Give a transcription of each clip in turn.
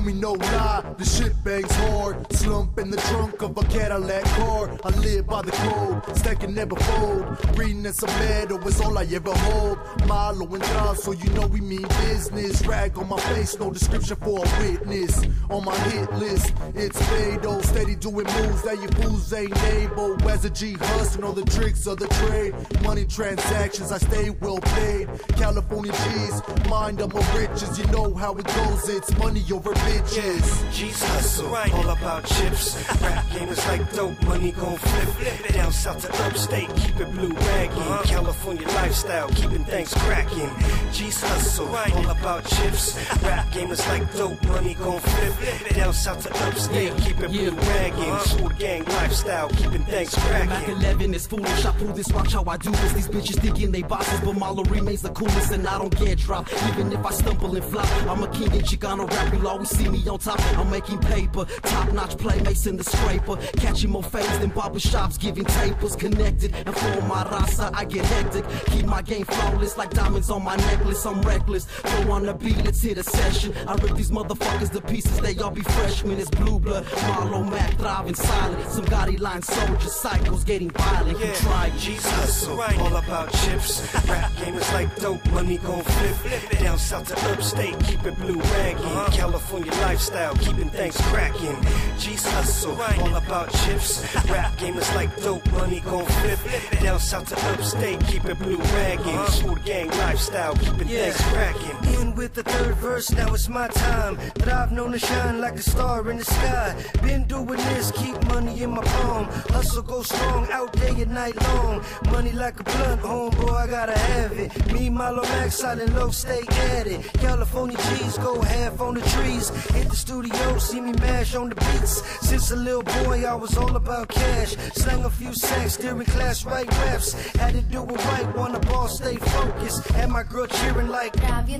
Homie, no lie, the shit bangs hard. Slump in the trunk of a Cadillac car. I live by the code, stack and never fold. Reading as a medal is all I ever hold. Malo and God, so you know we mean business. Rag on my face, no description for a witness. On my hit list, it's fatal. Steady doing moves that you fools ain't able. As a G hustling all the tricks of the trade. Money transactions, I stay well paid. California G's, mind of my riches. You know how it goes, it's money over bitches. G's hustle, all about chips. Rap game is like dope, money gon' flip. Down south to upstate, keep it blue ragging. California lifestyle, keeping things cracking. G's hustle, all about chips. Rap game is like dope, money gon' flip. Down south to upstate, keep it blue ragging. Sword gang lifestyle, keeping things cracking. Mac 11 is foolish, I prove this, watch how I do this. These bitches thinking they bosses, but Malo remains the coolest and I don't get dropped. Even if I stumble and flop, I'm a king in Chicano rap, you'll always see me on top. I'm making paper, top-notch playmates in the scraper. Catching more fades than barbershops, giving tapers. Connected, and for my raza, I get hectic. Keep my game flawless like diamonds on my necklace. I'm reckless, throw on the beat, let's hit a session. I rip these motherfuckers to pieces, they all be freshmen. It's blue blood, Malo Mac, thriving silent. Some Gotti line soldiers, cycles getting violent. Yeah, try G's hustle, all about chips. Rap game is like dope, money gon' flip. Down south to upstate, keep it blue ragging. California lifestyle, keeping things cracking. G's hustle, all about chips. Rap game is like dope, money gon' flip. Down south to upstate, keep it blue ragging. Sword gang lifestyle, keeping things cracking. In with the third verse, now it's my time. That I've known to shine like a star in the sky. Been doing this, keep money in my palm. Hustle go strong, out day and night long. Money like a blunt, homeboy, I gotta have it. Me, Malo Max, silent low, stay at it. California G's go half on the trees. Hit the studio, see me mash on the beats. Since a little boy, I was all about cash. Slang a few sacks during class, write raps. Had to do it right, wanna ball, stay focused. Had my girl cheering like,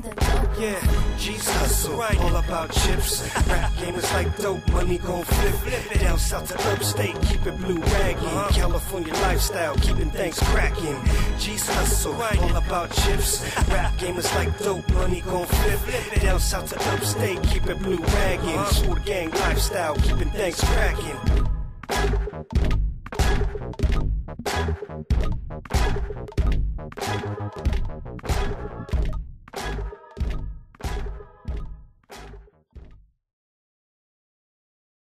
yeah, G's hustle, all about chips. Rap game is like dope, money gon' flip. Down south to upstate, keep it blue ragging. California lifestyle, keeping things cracking. G's hustle, all about chips. Rap game is like dope, money gon' flip. Down south to upstate, keep it blue ragging. Sword gang lifestyle, keeping things cracking.